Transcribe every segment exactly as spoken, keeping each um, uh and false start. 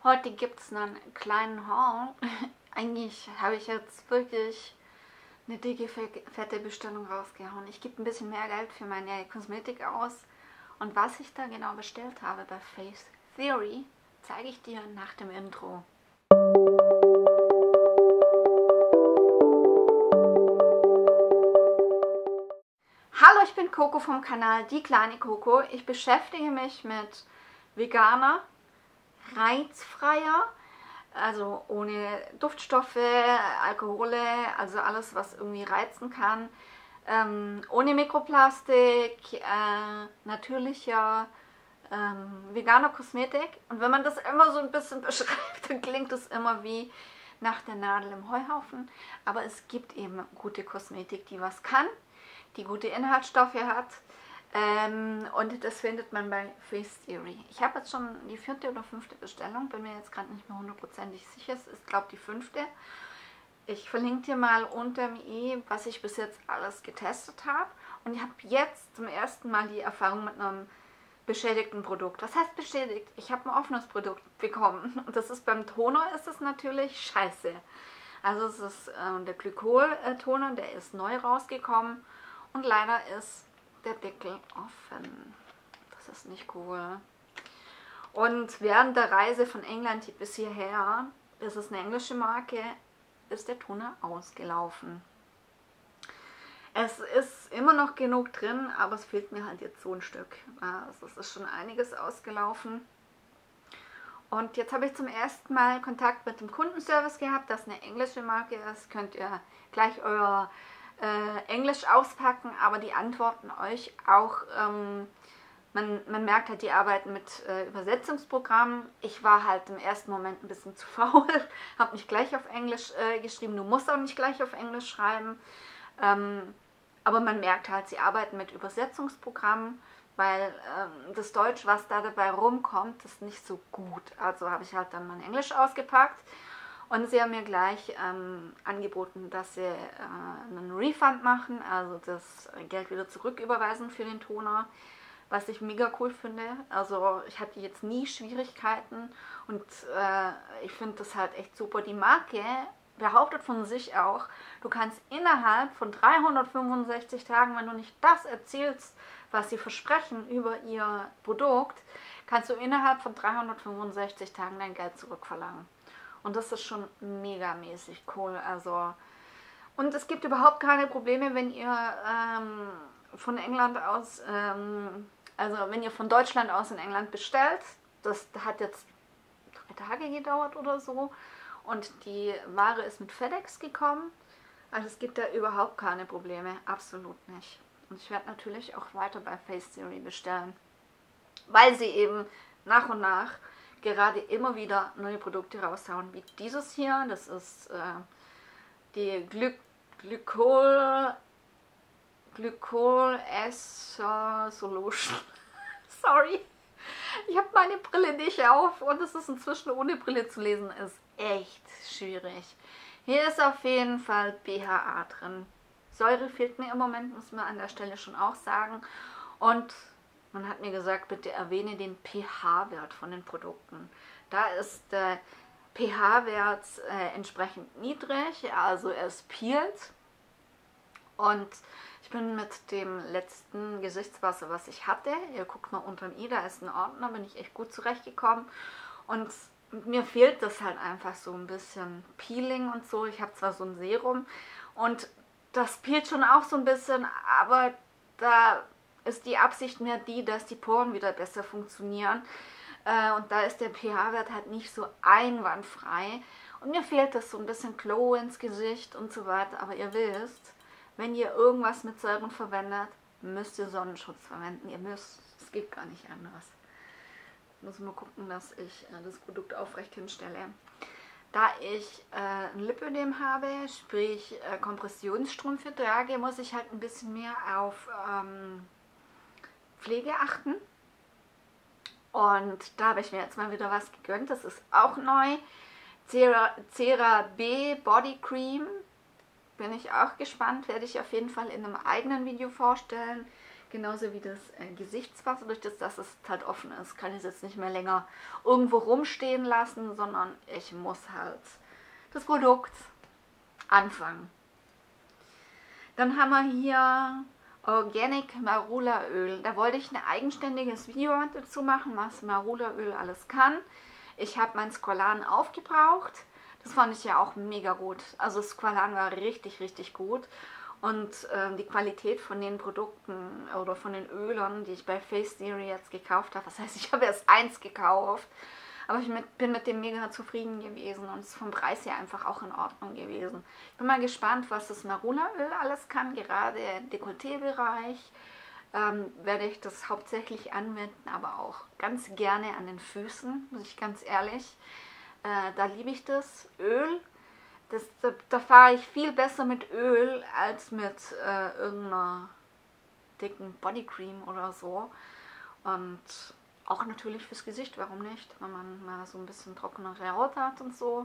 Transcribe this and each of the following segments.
Heute gibt es einen kleinen Haul. Eigentlich habe ich jetzt wirklich eine dicke, fette Bestellung rausgehauen. Ich gebe ein bisschen mehr Geld für meine Kosmetik aus. Und was ich da genau bestellt habe bei Face Theory, zeige ich dir nach dem Intro. Hallo, ich bin Coco vom Kanal Die kleine Coco. Ich beschäftige mich mit veganer, reizfreier, also ohne Duftstoffe, Alkohole, also alles, was irgendwie reizen kann, ähm, ohne Mikroplastik, äh, natürlicher, ähm, veganer Kosmetik. Und wenn man das immer so ein bisschen beschreibt, dann klingt es immer wie nach der Nadel im Heuhaufen. Aber es gibt eben gute Kosmetik, die was kann, die gute Inhaltsstoffe hat. Ähm, und das findet man bei Face Theory. Ich habe jetzt schon die vierte oder fünfte Bestellung, bin mir jetzt gerade nicht mehr hundertprozentig sicher. Es ist, glaube ich, die fünfte. Ich verlinke dir mal unter dem i, was ich bis jetzt alles getestet habe. Und ich habe jetzt zum ersten Mal die Erfahrung mit einem beschädigten Produkt. Was heißt beschädigt? Ich habe ein offenes Produkt bekommen. Und das ist beim Toner ist es natürlich scheiße. Also es ist äh, der Glykol-Toner, der ist neu rausgekommen. Und leider ist der Deckel offen. Das ist nicht cool. Und während der Reise von England bis hierher, das ist eine englische Marke, ist der Toner ausgelaufen. Es ist immer noch genug drin, aber es fehlt mir halt jetzt so ein Stück. Also es ist schon einiges ausgelaufen. Und jetzt habe ich zum ersten Mal Kontakt mit dem Kundenservice gehabt, das eine englische Marke ist. Könnt ihr gleich euer Äh, Englisch auspacken, aber die antworten euch auch, ähm, man, man merkt halt, die arbeiten mit äh, Übersetzungsprogrammen. Ich war halt im ersten Moment ein bisschen zu faul, habe nicht gleich auf Englisch äh, geschrieben, du musst auch nicht gleich auf Englisch schreiben, ähm, aber man merkt halt, sie arbeiten mit Übersetzungsprogrammen, weil ähm, das Deutsch, was da dabei rumkommt, ist nicht so gut. Also habe ich halt dann mein Englisch ausgepackt. Und sie haben mir gleich ähm, angeboten, dass sie äh, einen Refund machen, also das Geld wieder zurücküberweisen für den Toner, was ich mega cool finde. Also ich hatte jetzt nie Schwierigkeiten und äh, ich finde das halt echt super. Die Marke behauptet von sich auch, du kannst innerhalb von dreihundertfünfundsechzig Tagen, wenn du nicht das erzählst, was sie versprechen über ihr Produkt, kannst du innerhalb von dreihundertfünfundsechzig Tagen dein Geld zurückverlangen. Und das ist schon megamäßig cool. Also, und es gibt überhaupt keine Probleme, wenn ihr ähm, von England aus, ähm, also wenn ihr von Deutschland aus in England bestellt. Das hat jetzt drei Tage gedauert oder so. Und die Ware ist mit FedEx gekommen. Also es gibt da überhaupt keine Probleme. Absolut nicht. Und ich werde natürlich auch weiter bei Face Theory bestellen. Weil sie eben nach und nach gerade immer wieder neue Produkte raushauen, wie dieses hier. Das ist äh, die Gly Glykol Glykol S Solution. Sorry, ich habe meine Brille nicht auf und es ist inzwischen ohne Brille zu lesen, ist echt schwierig. Hier ist auf jeden Fall B H A drin. Säure fehlt mir im Moment, muss man an der Stelle schon auch sagen. Und man hat mir gesagt, bitte erwähne den pH-Wert von den Produkten. Da ist der pH-Wert äh, entsprechend niedrig, also er ist peelt. Und ich bin mit dem letzten Gesichtswasser, was ich hatte, ihr guckt mal unter dem i, da ist ein Ordner, bin ich echt gut zurechtgekommen. Und mir fehlt das halt einfach so ein bisschen Peeling und so. Ich habe zwar so ein Serum und das peelt schon auch so ein bisschen, aber da ist die Absicht mehr die, dass die Poren wieder besser funktionieren. Äh, und da ist der pH-Wert halt nicht so einwandfrei. Und mir fehlt das so ein bisschen Glow ins Gesicht und so weiter. Aber ihr wisst, wenn ihr irgendwas mit Säuren verwendet, müsst ihr Sonnenschutz verwenden. Ihr müsst, es geht gar nicht anders. Ich muss mal gucken, dass ich äh, das Produkt aufrecht hinstelle. Da ich äh, ein Lipödem habe, sprich äh, Kompressionsstrümpfe trage, muss ich halt ein bisschen mehr auf ähm, Pflege achten. Und da habe ich mir jetzt mal wieder was gegönnt. Das ist auch neu. Cera, CeraVe Body Cream. Bin ich auch gespannt. Werde ich auf jeden Fall in einem eigenen Video vorstellen. Genauso wie das äh, Gesichtswasser, durch das, dass es halt offen ist, kann ich es jetzt nicht mehr länger irgendwo rumstehen lassen, sondern ich muss halt das Produkt anfangen. Dann haben wir hier Organic Marula Öl. Da wollte ich ein eigenständiges Video dazu machen, was Marula Öl alles kann. Ich habe mein Squalan aufgebraucht. Das fand ich ja auch mega gut. Also Squalan war richtig, richtig gut. Und äh, die Qualität von den Produkten oder von den Ölern, die ich bei Face Theory jetzt gekauft habe, das heißt, ich habe erst eins gekauft, aber ich mit, bin mit dem mega zufrieden gewesen und es ist vom Preis her einfach auch in Ordnung gewesen. Ich bin mal gespannt, was das Marula-Öl alles kann, gerade im Dekolleté-Bereich ähm, werde ich das hauptsächlich anwenden, aber auch ganz gerne an den Füßen, muss ich ganz ehrlich. Äh, da liebe ich das Öl. Das, da, da fahre ich viel besser mit Öl als mit äh, irgendeiner dicken Bodycream oder so. Und auch natürlich fürs Gesicht, warum nicht, wenn man mal so ein bisschen trockenere Haut hat und so.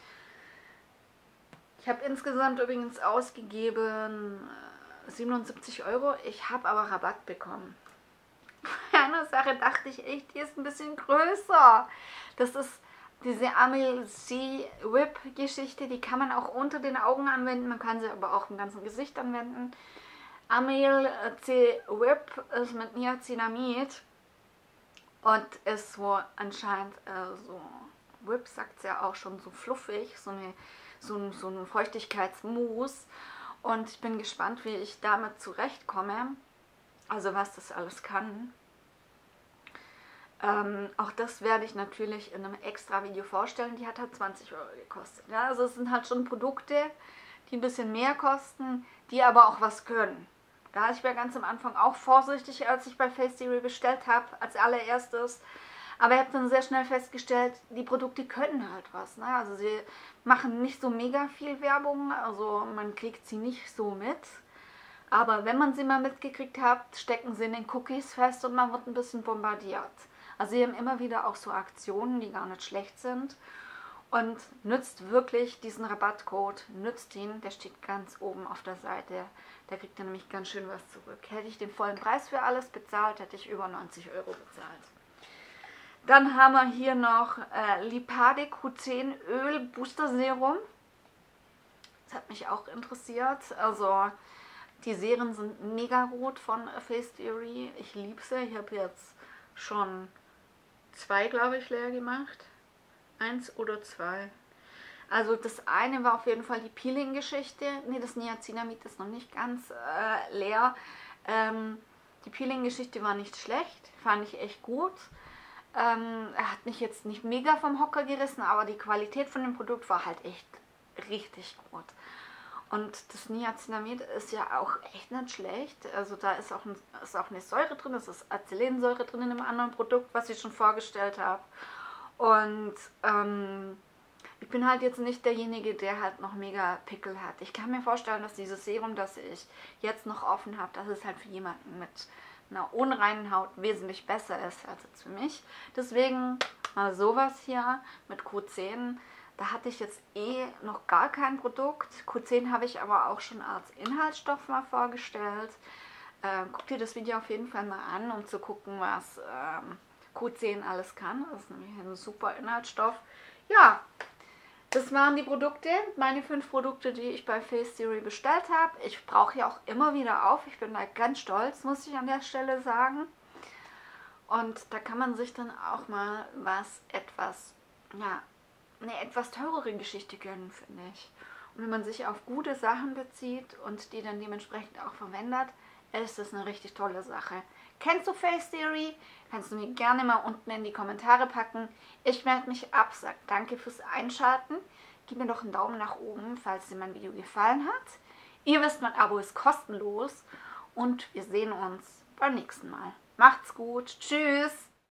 Ich habe insgesamt übrigens ausgegeben äh, siebenundsiebzig Euro. Ich habe aber Rabatt bekommen. Bei einer Sache dachte ich echt, die ist ein bisschen größer. Das ist diese Amel C Whip Geschichte, die kann man auch unter den Augen anwenden, man kann sie aber auch im ganzen Gesicht anwenden. Amel C Whip ist mit Niacinamid und ist so anscheinend äh, so, Whip sagt es ja auch schon, so fluffig, so, eine, so, ein, so ein Feuchtigkeitsmousse. Und ich bin gespannt, wie ich damit zurechtkomme, also was das alles kann. Ähm, auch das werde ich natürlich in einem extra Video vorstellen. Die hat halt zwanzig Euro gekostet. Ja, also es sind halt schon Produkte, die ein bisschen mehr kosten, die aber auch was können. Da ich war ganz am Anfang auch vorsichtig, als ich bei Face Theory bestellt habe, als allererstes. Aber ich habe dann sehr schnell festgestellt, die Produkte können halt was. Ne? Also sie machen nicht so mega viel Werbung, also man kriegt sie nicht so mit. Aber wenn man sie mal mitgekriegt hat, stecken sie in den Cookies fest und man wird ein bisschen bombardiert. Also sie haben immer wieder auch so Aktionen, die gar nicht schlecht sind. Und nützt wirklich diesen Rabattcode, nützt ihn, der steht ganz oben auf der Seite. Da kriegt ihr nämlich ganz schön was zurück. Hätte ich den vollen Preis für alles bezahlt, hätte ich über neunzig Euro bezahlt. Dann haben wir hier noch äh, Lipade Q zehn Öl Booster Serum. Das hat mich auch interessiert. Also die Serien sind mega gut von Face Theory. Ich liebe sie. Ich habe jetzt schon zwei, glaube ich, leer gemacht. Eins oder zwei. Also das eine war auf jeden Fall die Peeling-Geschichte. Ne, das Niacinamid ist noch nicht ganz äh, leer. Ähm, die Peeling-Geschichte war nicht schlecht. Fand ich echt gut. Ähm, er hat mich jetzt nicht mega vom Hocker gerissen, aber die Qualität von dem Produkt war halt echt richtig gut. Und das Niacinamid ist ja auch echt nicht schlecht. Also da ist auch, ein, ist auch eine Säure drin, es ist Acelensäure drin in einem anderen Produkt, was ich schon vorgestellt habe. Und ähm, ich bin halt jetzt nicht derjenige, der halt noch mega Pickel hat. Ich kann mir vorstellen, dass dieses Serum, das ich jetzt noch offen habe, dass es halt für jemanden mit einer unreinen Haut wesentlich besser ist als jetzt für mich. Deswegen mal sowas hier mit Q zehn. Da hatte ich jetzt eh noch gar kein Produkt. Q zehn habe ich aber auch schon als Inhaltsstoff mal vorgestellt. Ähm, guck dir das Video auf jeden Fall mal an, um zu gucken, was ähm, Q zehn alles kann. Das ist nämlich ein super Inhaltsstoff. Ja, das waren die Produkte, meine fünf Produkte, die ich bei Face Theory bestellt habe. Ich brauche ja auch immer wieder auf. Ich bin da ganz stolz, muss ich an der Stelle sagen. Und da kann man sich dann auch mal was etwas, ja, eine etwas teurere Geschichte gönnen, finde ich. Und wenn man sich auf gute Sachen bezieht und die dann dementsprechend auch verwendet, ist das eine richtig tolle Sache. Kennst du Face Theory? Kannst du mir gerne mal unten in die Kommentare packen. Ich melde mich ab, sag danke fürs Einschalten. Gib mir doch einen Daumen nach oben, falls dir mein Video gefallen hat. Ihr wisst, mein Abo ist kostenlos und wir sehen uns beim nächsten Mal. Macht's gut. Tschüss.